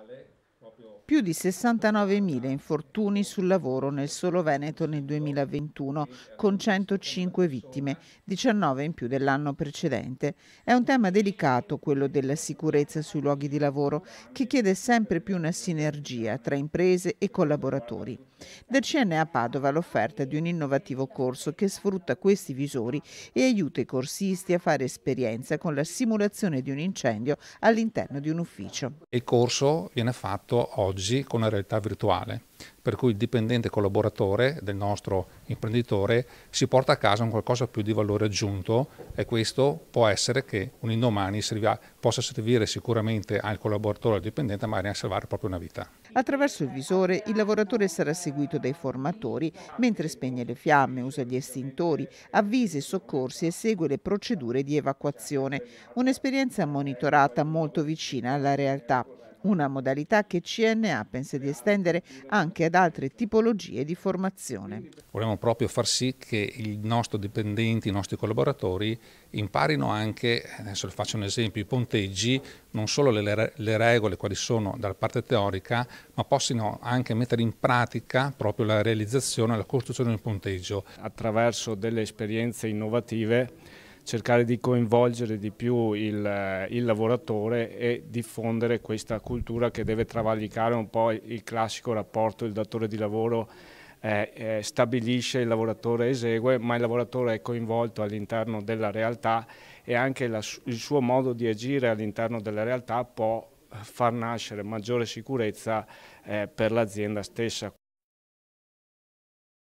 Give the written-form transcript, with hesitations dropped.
Più di 69.000 infortuni sul lavoro nel solo Veneto nel 2021, con 105 vittime, 19 in più dell'anno precedente. È un tema delicato quello della sicurezza sui luoghi di lavoro, che chiede sempre più una sinergia tra imprese e collaboratori. Del CNA Padova l'offerta di un innovativo corso che sfrutta questi visori e aiuta i corsisti a fare esperienza con la simulazione di un incendio all'interno di un ufficio. Il corso viene fatto oggi con una realtà virtuale, per cui il dipendente collaboratore del nostro imprenditore si porta a casa un qualcosa più di valore aggiunto, e questo può essere che un indomani possa servire sicuramente al collaboratore o al dipendente, magari a salvare proprio una vita. Attraverso il visore il lavoratore sarà seguito dai formatori mentre spegne le fiamme, usa gli estintori, avvisa i soccorsi e segue le procedure di evacuazione. Un'esperienza monitorata molto vicina alla realtà. Una modalità che CNA pensa di estendere anche ad altre tipologie di formazione. Vogliamo proprio far sì che i nostri dipendenti, i nostri collaboratori imparino anche, adesso le faccio un esempio, i ponteggi, non solo le regole quali sono dalla parte teorica, ma possano anche mettere in pratica proprio la realizzazione e la costruzione di un ponteggio. Attraverso delle esperienze innovative cercare di coinvolgere di più il lavoratore e diffondere questa cultura che deve travalicare un po' il classico rapporto, il datore di lavoro stabilisce, il lavoratore esegue, ma il lavoratore è coinvolto all'interno della realtà e anche il suo modo di agire all'interno della realtà può far nascere maggiore sicurezza per l'azienda stessa.